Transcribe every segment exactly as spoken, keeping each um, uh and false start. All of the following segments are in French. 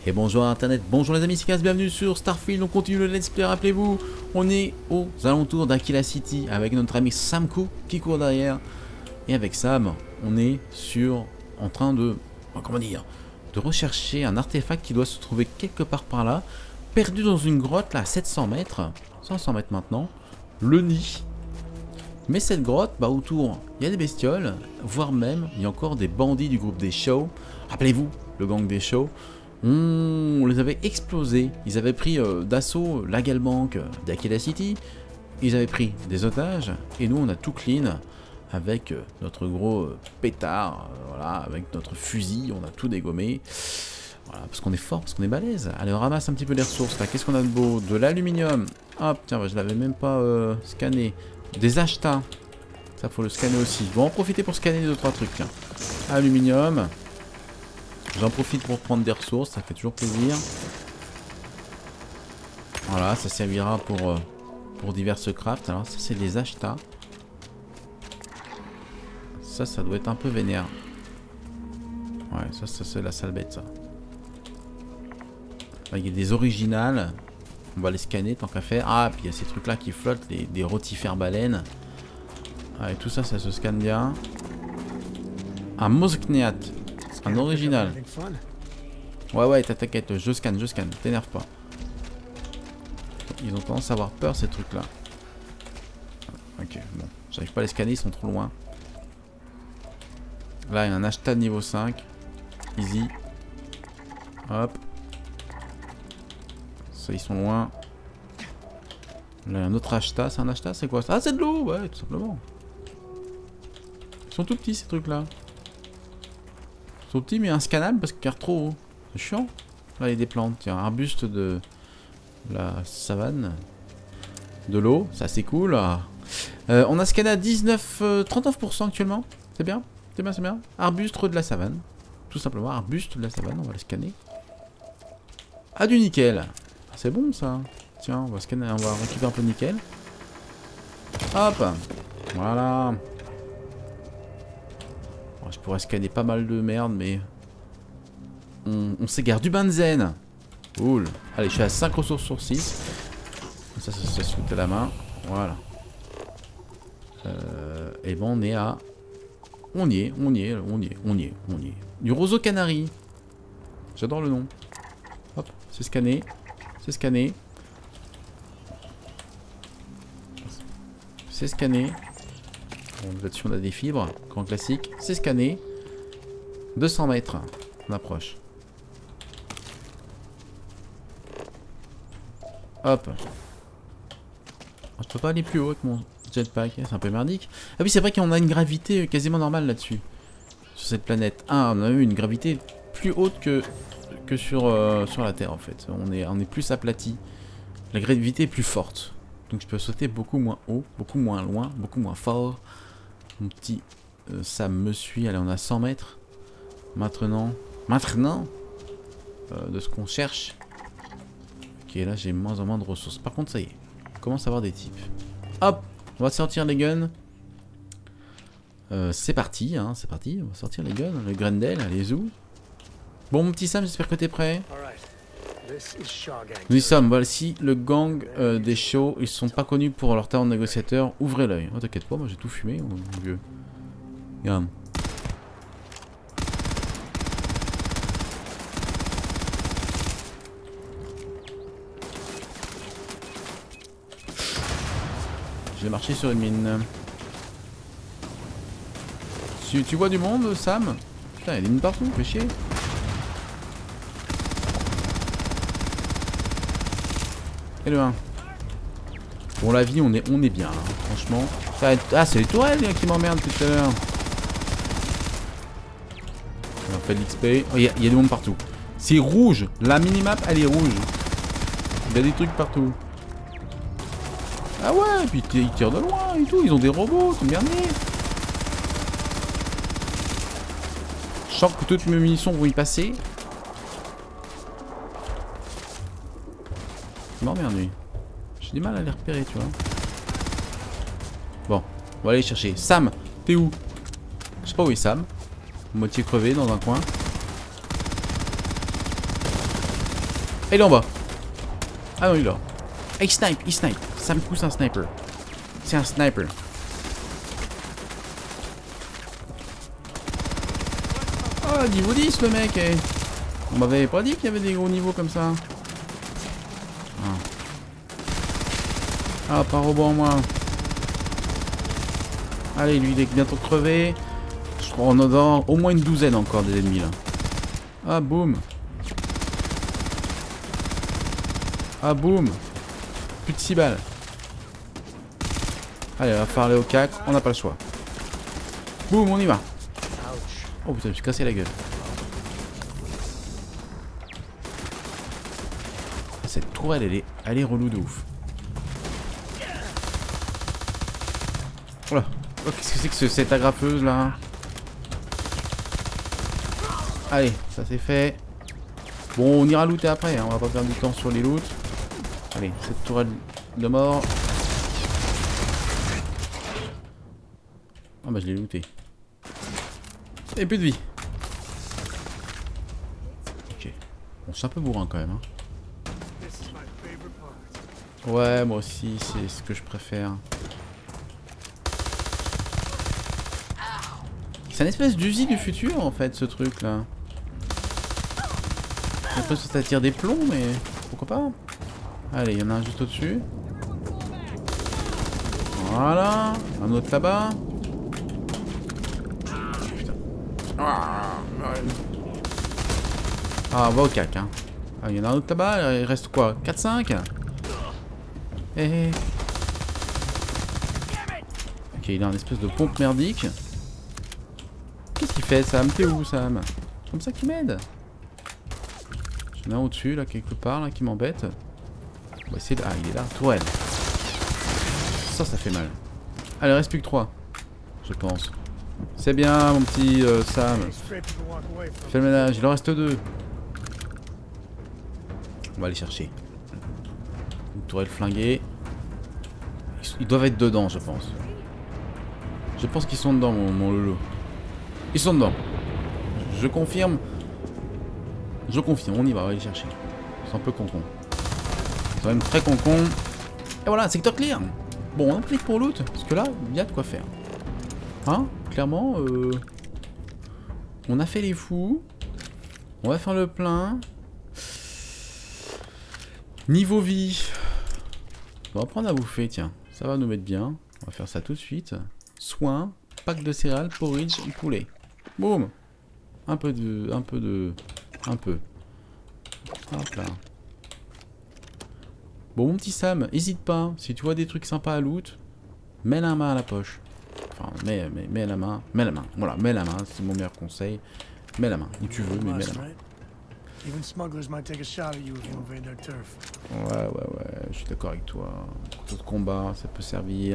Et bonjour internet, bonjour les amis, c'est Kaz, bienvenue sur Starfield, on continue le let's play, rappelez-vous, on est aux alentours d'Aquila City avec notre ami Samco qui court derrière. Et avec Sam, on est sur, en train de, comment dire, de rechercher un artefact qui doit se trouver quelque part par là, perdu dans une grotte là à sept cents mètres, cinq cents mètres maintenant, le nid. Mais cette grotte, bah autour, il y a des bestioles, voire même, il y a encore des bandits du groupe des Shaw. Rappelez-vous, le gang des Shaw. On les avait explosés, ils avaient pris euh, d'assaut la Galbank d'Aquila City, ils avaient pris des otages, et nous on a tout clean avec euh, notre gros euh, pétard, euh, voilà, avec notre fusil, on a tout dégommé, voilà, parce qu'on est fort, parce qu'on est balèze. Allez, on ramasse un petit peu les ressources là, qu'est-ce qu'on a de beau? De l'aluminium, hop, tiens, bah, je l'avais même pas euh, scanné, des acheta, ça faut le scanner aussi, je vais en profiter pour scanner deux trois trucs, tiens, aluminium. J'en profite pour prendre des ressources, ça fait toujours plaisir. Voilà, ça servira pour, euh, pour diverses crafts. Alors ça c'est des acheta. Ça, ça doit être un peu vénère. Ouais, ça, ça c'est la sale bête ça. Là, il y a des originales. On va les scanner tant qu'à faire. Ah, puis il y a ces trucs là qui flottent, les, des rotifères baleines. Ah, et tout ça, ça se scanne bien. Un moskneat. Un original. Ouais ouais t'inquiète, je scanne, je scanne, t'énerve pas. Ils ont tendance à avoir peur ces trucs là. Ok, bon, j'arrive pas à les scanner, ils sont trop loin. Là il y a un acheta de niveau cinq. Easy. Hop. Ça ils sont loin. Là il y a un autre acheta, c'est un acheta, c'est quoi ça? Ah c'est de l'eau, ouais tout simplement. Ils sont tout petits ces trucs là. Ils sont petits mais inscannables parce qu'ils regardent trop haut. C'est chiant. Là il y a des plantes. Tiens, un arbuste de la savane. De l'eau, ça c'est cool. Euh, on a scanné à dix-neuf, euh, trente-neuf pour cent actuellement. C'est bien, c'est bien, c'est bien. Arbuste de la savane. Tout simplement, arbuste de la savane, on va le scanner. Ah du nickel. C'est bon ça. Tiens, on va scanner, on va récupérer un peu de nickel. Hop. Voilà. Je pourrais scanner pas mal de merde, mais on, on s'égare. Du benzène. Cool. Allez, je suis à cinq ressources sur six. Ça, ça, ça se fout à la main. Voilà. Euh, et bon, on est à... On y est, on y est, on y est, on y est, on y est. Du roseau canari. J'adore le nom. Hop, c'est scanné. C'est scanné. C'est scanné. Bon, là-dessus on a des fibres, grand classique, c'est scanné. deux cents mètres, on approche. Hop. Je peux pas aller plus haut avec mon jetpack, c'est un peu merdique. Ah oui c'est vrai qu'on a une gravité quasiment normale là-dessus. Sur cette planète. Ah on a eu une gravité plus haute que, que sur, euh, sur la Terre en fait. On est, on est plus aplati. La gravité est plus forte. Donc je peux sauter beaucoup moins haut, beaucoup moins loin, beaucoup moins fort. Mon petit euh, Sam me suit. Allez, on a cent mètres. Maintenant, maintenant, euh, de ce qu'on cherche. Ok, là j'ai moins en moins de ressources. Par contre, ça y est, on commence à avoir des types. Hop, on va sortir les guns. Euh, c'est parti, hein, c'est parti. On va sortir les guns. Le Grendel, allez où? Bon, mon petit Sam, j'espère que t'es prêt. Nous y sommes, voici le gang euh, des Shaw. Ils sont pas connus pour leur talent de négociateur. Ouvrez l'œil. Oh, t'inquiète pas, moi j'ai tout fumé, mon vieux. Regarde. J'ai marché sur une mine. Tu, tu vois du monde, Sam? Putain, il y a des mines partout, fais chier. Et le un. Bon la vie on est on est bien hein, franchement. Ça va être... Ah c'est les tourelles qui m'emmerdent tout à l'heure. On fait de l'X P. Oh il y, y a du monde partout. C'est rouge. La minimap elle est rouge. Il y a des trucs partout. Ah ouais, et puis ils tirent de loin et tout. Ils ont des robots, tout dernier. Je sens que toutes mes munitions vont y passer. M'emmerde lui. J'ai du mal à les repérer, tu vois. Bon, on va aller chercher. Sam, t'es où? Je sais pas où est Sam. Moitié crevé dans un coin. il est en bas. Ah non, il est là. Ah, il snipe, il snipe. Ça me pousse un sniper. C'est un sniper. Oh, niveau dix le mec. Eh. On m'avait pas dit qu'il y avait des gros niveaux comme ça. Ah, ah pas robot en moi. Allez, lui il est bientôt crevé. Je crois qu'on en a au moins une douzaine encore des ennemis là. Ah boum. Ah boum. Plus de six balles. Allez, on va faire aller au cac, on n'a pas le choix. Boum, on y va. Oh putain, je me suis cassé la gueule. Cette tourelle, elle est, elle est relou de ouf. Voilà. Oh, qu'est-ce que c'est que ce, cette agrafeuse là? Allez, ça c'est fait. Bon, on ira looter après, hein. On va pas perdre du temps sur les loots. Allez, cette tourelle de mort. Ah bah je l'ai looté. Et plus de vie. Ok. Bon, c'est un peu bourrin quand même. Hein. Ouais, moi aussi, c'est ce que je préfère. C'est une espèce d'usine du futur en fait, ce truc là. J'ai l'impression que ça tire des plombs, mais pourquoi pas. Allez, il y en a un juste au-dessus. Voilà. Un autre là-bas. Putain. Ah, on va au cac, hein. Ah, il y en a un autre là-bas. Il reste quoi, quatre cinq? Eh, eh. Ok, il a une espèce de pompe merdique. Qu'est-ce qu'il fait, Sam? T'es où, Sam? Comme ça qu'il m'aide. J'en ai un au-dessus, là, quelque part, là, qui m'embête. On va essayer de... Ah, il est là. Tourelle. Ça, ça fait mal. Allez, il reste plus que trois. Je pense. C'est bien, mon petit euh, Sam. Fais le ménage. Il en reste deux. On va aller chercher. Une tourelle flinguée. Ils doivent être dedans, je pense. Je pense qu'ils sont dedans, mon, mon lolo. Ils sont dedans. Je confirme. Je confirme. On y va, on va les chercher. C'est un peu con-con. C'est quand même très con-con. Et voilà, secteur clear. Bon, on en profite pour loot. Parce que là, il y a de quoi faire. Hein? Clairement, euh... on a fait les fous. On va faire le plein. Niveau vie. On va prendre à bouffer, tiens. Ça va nous mettre bien. On va faire ça tout de suite. Soins, pack de céréales, porridge, poulet. Boum. Un peu de... Un peu de... Un peu. Hop là. Bon, mon petit Sam, hésite pas. Si tu vois des trucs sympas à loot, mets la main à la poche. Enfin, mets, mets, mets la main. Mets la main. Voilà, mets la main. C'est mon meilleur conseil. Mets la main. Où tu veux, mais mets la main. Ouais, ouais, ouais. Je suis d'accord avec toi. Couteau de combat, ça peut servir.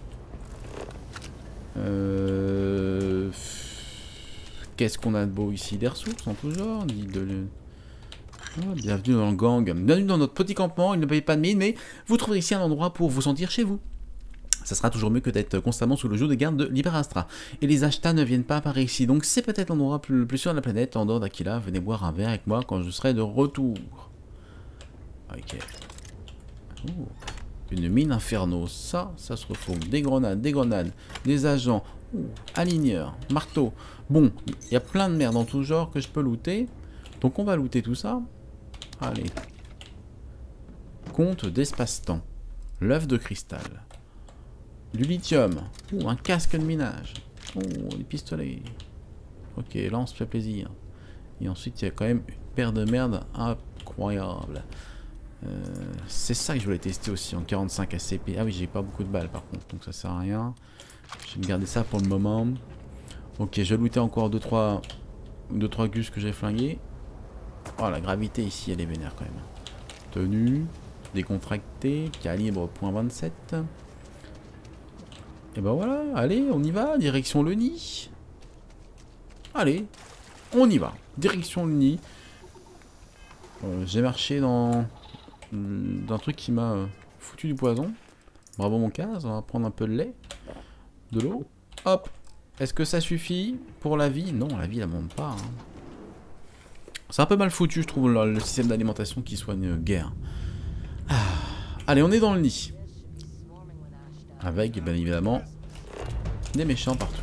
Euh... Qu'est-ce qu'on a de beau ici? Des ressources en tout genre. De... Oh, bienvenue dans le gang. Bienvenue dans notre petit campement. Il ne paye pas de mine, mais vous trouverez ici un endroit pour vous sentir chez vous. Ça sera toujours mieux que d'être constamment sous le joug de garde de Liberastra. Et les Ashta ne viennent pas par ici, donc c'est peut-être l'endroit le plus sûr de la planète. En dehors d'Aquila, venez boire un verre avec moi quand je serai de retour. Ok. Ouh. Une mine inferno, ça, ça se retrouve. Des grenades, des grenades, des agents, ouh, aligneurs, marteau. Bon, il y a plein de merde en tout genre que je peux looter. Donc on va looter tout ça. Allez. Compte d'espace-temps. L'œuf de cristal. Du lithium. Ouh, un casque de minage. Oh, des pistolets. Ok, là on se fait plaisir. Et ensuite il y a quand même une paire de merde incroyable. Euh, c'est ça que je voulais tester aussi en quarante-cinq A C P. Ah oui, j'ai pas beaucoup de balles par contre, donc ça sert à rien. Je vais me garder ça pour le moment. Ok, je vais looter encore deux trois gus que j'ai flingués. Oh, la gravité ici elle est vénère quand même. Tenue, décontracté, calibre point vingt-sept. Et ben voilà, allez, on y va, direction le nid. Allez, on y va, direction le nid. Euh, j'ai marché dans d'un truc qui m'a euh, foutu du poison. Bravo mon cas, on va prendre un peu de lait, de l'eau. Hop, est-ce que ça suffit pour la vie? Non, la vie elle monte pas. Hein. C'est un peu mal foutu, je trouve, le, le système d'alimentation qui soigne guère. Ah. Allez, on est dans le nid. Avec, bien évidemment, des méchants partout.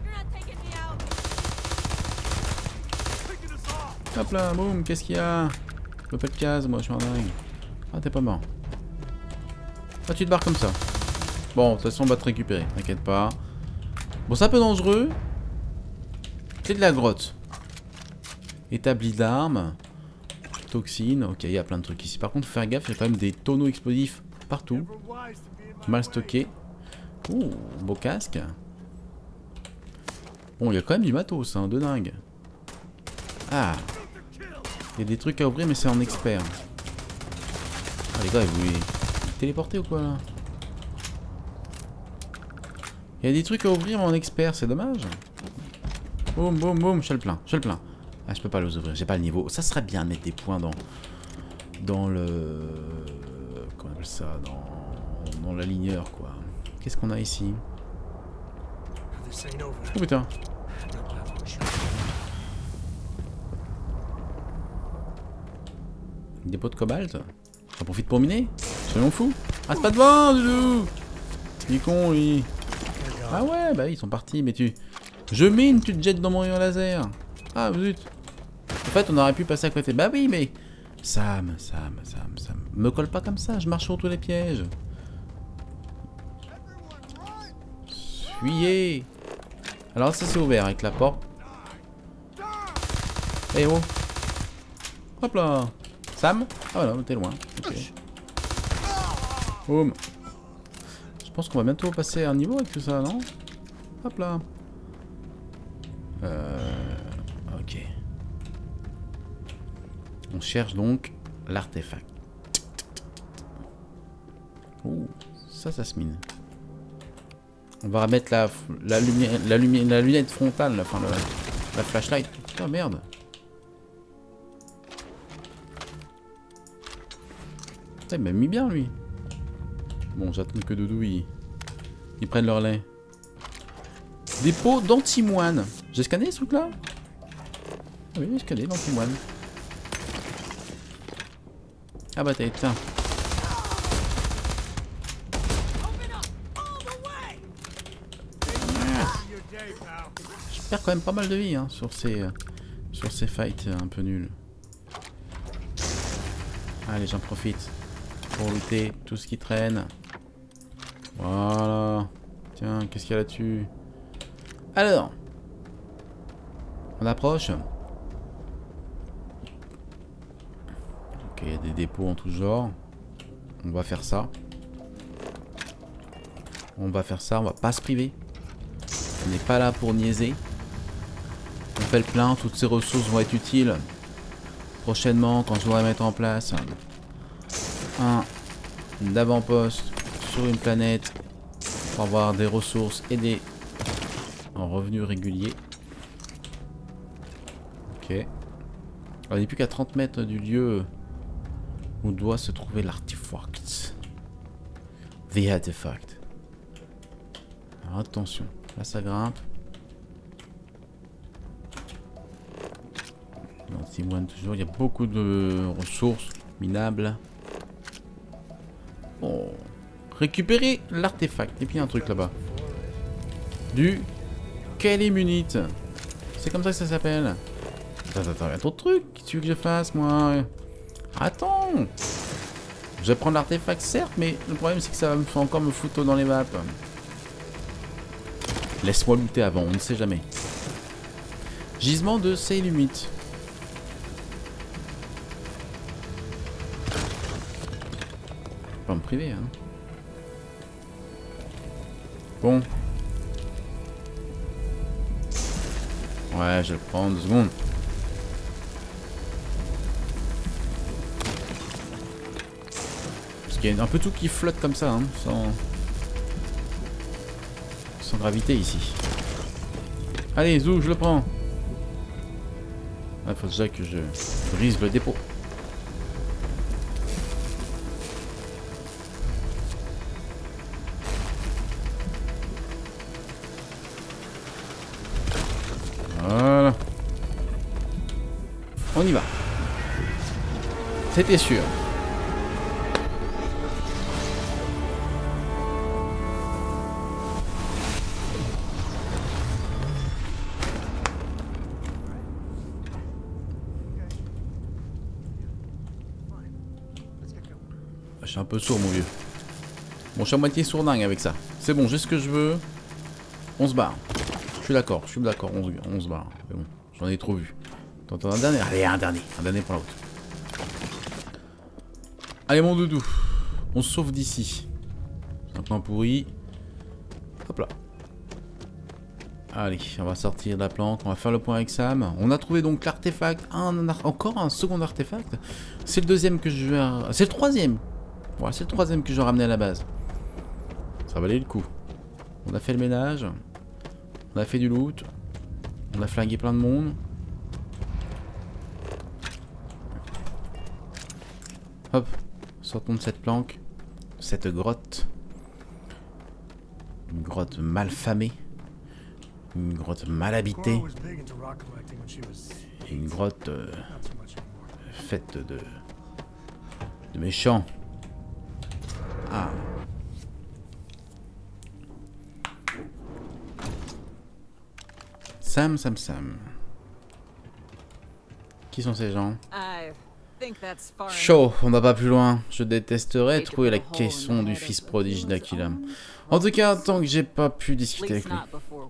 Hop là, boum, qu'est-ce qu'il y a? Je veux pas de case, moi, je suis un dingue. Ah, t'es pas mort. Ah, tu te barres comme ça. Bon, de toute façon, on va te récupérer, t'inquiète pas. Bon, c'est un peu dangereux. Clé de la grotte. Établi d'armes. Toxines. Ok, il y a plein de trucs ici. Par contre, faut faire gaffe, il y a quand même des tonneaux explosifs partout. Mal stockés. Ouh, beau casque. Bon, il y a quand même du matos, hein, de dingue. Ah. Il y a des trucs à ouvrir, mais c'est en expert. Ah, les gars, vous voulez téléporter ou quoi, là? Il y a des trucs à ouvrir en expert, c'est dommage. Boum, boum, boum, je suis le plein, je suis le plein. Ah, je peux pas les ouvrir, j'ai pas le niveau. Ça serait bien de mettre des points dans... Dans le... Comment on appelle ça? Dans... Dans l'aligneur, quoi. Qu'est-ce qu'on a ici? Oh putain. Dépôt de cobalt. J'en profite pour miner. Soyons fous. Ah, c'est pas devant, Doudou. Il est con, lui. Ah ouais, bah ils sont partis, mais tu... Je mine, tu te jettes dans mon rayon laser. Ah, zut. En fait, on aurait pu passer à côté. Bah oui, mais... Sam, Sam, Sam, Sam. Me colle pas comme ça, je marche sur tous les pièges. Fuyez. Alors ça c'est ouvert avec la porte. Eh oh. Hop là. Sam. Ah voilà, t'es loin. Okay. Boum. Je pense qu'on va bientôt passer à un niveau avec tout ça, non? Hop là. Euh... Ok. On cherche donc l'artefact. Ouh, ça, ça se mine. On va remettre la, la, lumière, la, lumière, la lunette frontale, enfin la, la flashlight. Putain, merde. Putain, il m'a mis bien, lui. Bon, j'attends que Doudou, ils, ils prennent leur lait. Dépôt d'antimoine. J'ai scanné ce truc-là? Oui, j'ai scanné l'antimoine. Ah bah t'as éteint. Je perds quand même pas mal de vie hein, sur ces euh, sur ces fights un peu nuls. Allez, j'en profite pour looter tout ce qui traîne. Voilà. Tiens, qu'est-ce qu'il y a là-dessus? Alors, on approche. Ok, il y a des dépôts en tout genre. On va faire ça. On va faire ça, on va pas se priver. On n'est pas là pour niaiser. On fait le plein, toutes ces ressources vont être utiles prochainement quand je voudrais mettre en place un avant-poste sur une planète pour avoir des ressources et des en revenus réguliers. Ok. On n'est plus qu'à trente mètres du lieu où doit se trouver l'artefact. The artifact. Alors attention, là ça grimpe. L'antimoine toujours, il y a beaucoup de ressources minables. Bon. Récupérer l'artefact. Et puis il y a un truc là-bas. Du Kalimunite. C'est comme ça que ça s'appelle. Attends, attends, il y a trop de trucs. Qu'est-ce que tu veux que je fasse, moi? Attends. Je vais prendre l'artefact, certes, mais le problème, c'est que ça va me faire encore me foutre dans les vapes. Laisse-moi looter avant, on ne sait jamais. Gisement de Seilumite. Pas me priver, hein. Bon. Ouais, je vais le prendre deux secondes. Parce qu'il y a un peu tout qui flotte comme ça, hein, sans... sans gravité ici. Allez, Zou, je le prends. Il faut déjà que je brise le dépôt. Voilà. On y va. C'était sûr. Je suis un peu sourd, mon vieux. Bon, je suis à moitié sourdingue avec ça. C'est bon, j'ai ce que je veux. On se barre. Je suis d'accord, je suis d'accord, on, on se barre. C'est bon, j'en ai trop vu. T'entends un dernier? Allez, un dernier. Un dernier pour l'autre. Allez, mon doudou. On se sauve d'ici. C'est un point pourri. Hop là. Allez, on va sortir de la planque. On va faire le point avec Sam. On a trouvé donc l'artefact. Un, encore un second artefact. C'est le deuxième que je vais... C'est le troisième. Voilà, c'est le troisième que je vais ramener à la base. Ça valait le coup. On a fait le ménage. On a fait du loot. On a flingué plein de monde. Hop. Sortons de cette planque. Cette grotte. Une grotte mal famée. Une grotte mal habitée. Une grotte euh, faite de... de méchants. Ah. Sam, Sam, Sam. Qui sont ces gens? Chaud, on va pas plus loin. Je détesterais trouver la caisson du fils prodige d'Aquila. En tout cas, tant que j'ai pas pu discuter avec lui.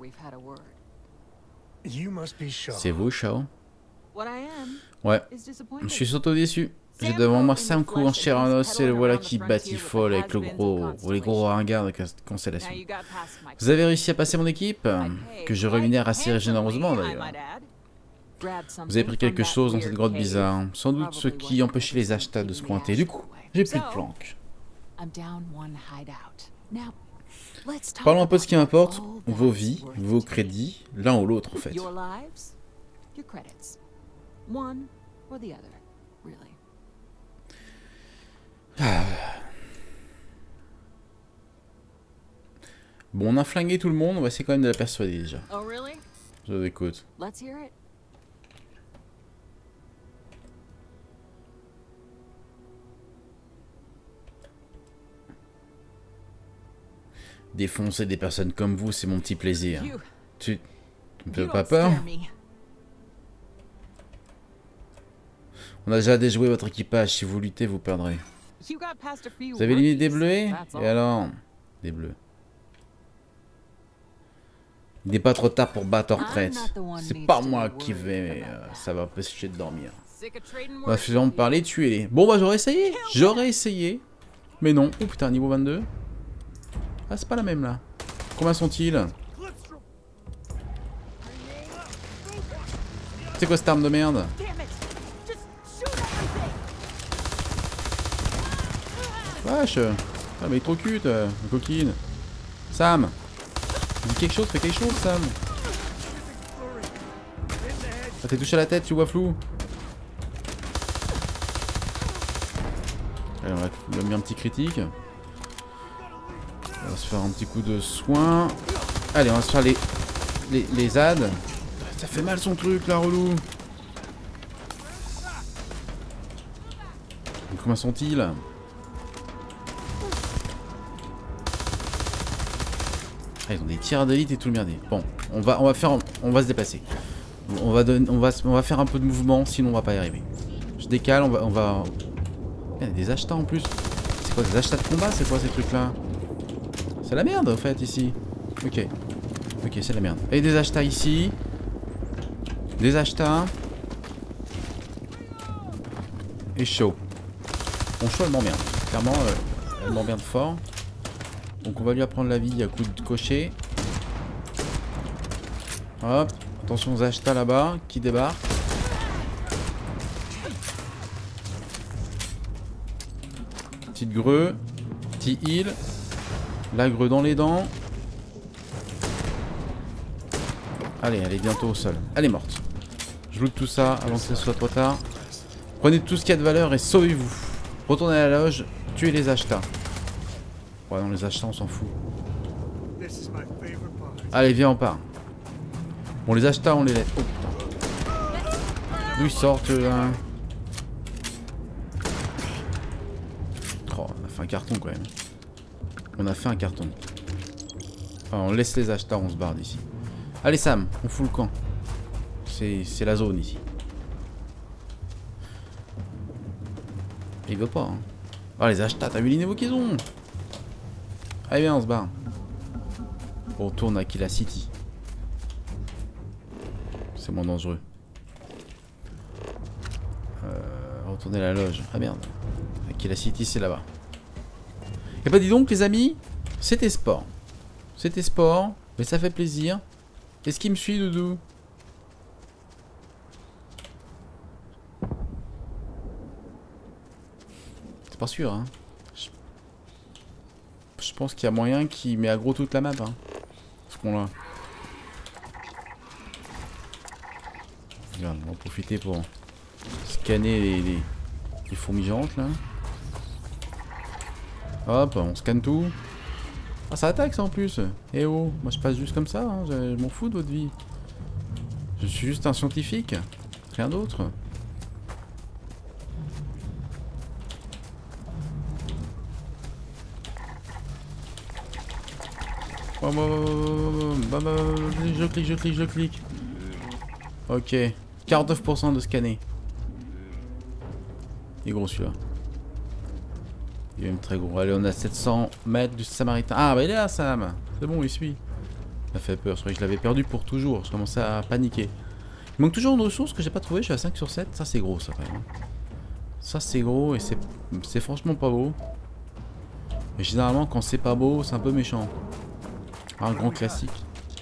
C'est vous, Shao? Ouais. Je suis surtout déçu. J'ai devant moi Samco en chair en os et le voilà qui batifole avec le gros, les gros ringards de Constellation. Vous avez réussi à passer mon équipe, que je rémunère assez généreusement d'ailleurs. Vous avez pris quelque chose dans cette grotte bizarre, sans doute ce qui empêchait les Ashta de se pointer. Du coup, j'ai plus de planque. Parlons un peu de ce qui m'importe, vos vies, vos crédits, l'un ou l'autre en fait. Ah. Bon, on a flingué tout le monde, on va essayer quand même de la persuader déjà. Je vous écoute. Défoncer des personnes comme vous, c'est mon petit plaisir. Tu ne fais pas peur? On a déjà déjoué votre équipage, si vous luttez, vous perdrez. Vous avez l'idée des bleus? Et alors? Des bleus. Il n'est pas trop tard pour battre en retraite. C'est pas moi qui vais... Euh, ça va empêcher de dormir. On va finalement parler, tuez-les. Bon bah j'aurais essayé. J'aurais essayé. Mais non. Oh putain, niveau vingt-deux. Ah c'est pas la même là. Combien sont-ils? C'est quoi cette arme de merde? Wesh. Ah mais il est trop cute, euh, une coquine. Sam. Dis quelque chose, fais quelque chose Sam. Ça t'est touché à la tête, tu vois flou. Allez, on va lui mettre un petit critique. On va se faire un petit coup de soin. Allez, on va se faire les, les, les Z A D. Ça fait mal son truc là, relou. Comment sont-ils? Ah, ils ont des tireurs d'élite et tout le merdier. Bon, on va, on va faire, on va se déplacer. On va, donner, on va, on va faire un peu de mouvement, sinon on va pas y arriver. Je décale, on va, on va. Il y a des achats en plus. C'est quoi des achats de combat? C'est quoi ces trucs là? C'est la merde en fait ici. Ok, ok, c'est la merde. Et des achats ici. Des achats. Et chaud. Bon, chaud elle m'emmerde. Clairement, euh, elle m'emmerde fort. Donc on va lui apprendre la vie à coup de cocher. Hop. Attention aux achats là-bas qui débarquent. Petite greu. Petit heal. La greu dans les dents. Allez, elle est bientôt au sol. Elle est morte. Je loot tout ça avant que ce soit trop tard. Prenez tout ce qu'il y a de valeur et sauvez-vous. Retournez à la loge. Tuez les achats. Ouais, non, les achats, on s'en fout. Allez, viens, on part. Bon, les achats, on les laisse. Oh putain. D'où ils sortent là? Oh, on a fait un carton quand même. On a fait un carton. Enfin, on laisse les acheteurs, on se barre d'ici. Allez Sam, on fout le camp. C'est la zone ici. Il veut pas. Hein. Oh les acheteurs, t'as vu les niveaux qu'ils ont? Allez bien, on se barre. On retourne à Aquila City. C'est moins dangereux. Euh, retourner à la loge. Ah merde. Aquila City, c'est là-bas. Et bah dis donc les amis, c'était sport. C'était sport, mais ça fait plaisir. Est-ce qu'il me suit, Doudou? C'est pas sûr, hein. Je, Je pense qu'il y a moyen qu'il met aggro toute la map, hein. Ce qu'on-là. Regarde, on va profiter pour scanner les, les, les fourmis géantes, là. Hop, on scanne tout. Ah, ça attaque ça en plus. Eh oh, moi je passe juste comme ça, hein. Je, je m'en fous de votre vie. Je suis juste un scientifique. Rien d'autre. Oh, bah, bah, bah, je clique, je clique, je clique. Ok. quarante-neuf pour cent de scanner. Il est gros celui-là. Il est même très gros. Allez, on a sept cents mètres du Samaritain. Ah, bah il est là, Sam. C'est bon, il suit. Ça fait peur. Je croyais que je l'avais perdu pour toujours. Je commençais à paniquer. Il manque toujours une ressource que j'ai pas trouvé. Je suis à cinq sur sept. Ça, c'est gros, ça, quand même. Ça, c'est gros et c'est franchement pas beau. Mais généralement, quand c'est pas beau, c'est un peu méchant. Un grand classique.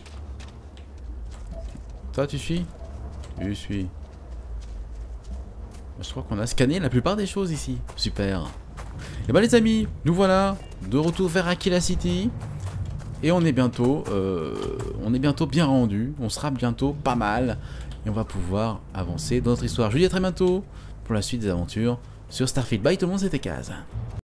Toi, tu suis? Je suis. Je crois qu'on a scanné la plupart des choses ici. Super. Et bah les amis, nous voilà de retour vers Aquila City. Et on est bientôt euh, on est bientôt bien rendu. On sera bientôt pas mal. Et on va pouvoir avancer dans notre histoire. Je vous dis à très bientôt pour la suite des aventures sur Starfield. Bye tout le monde, c'était Kaz.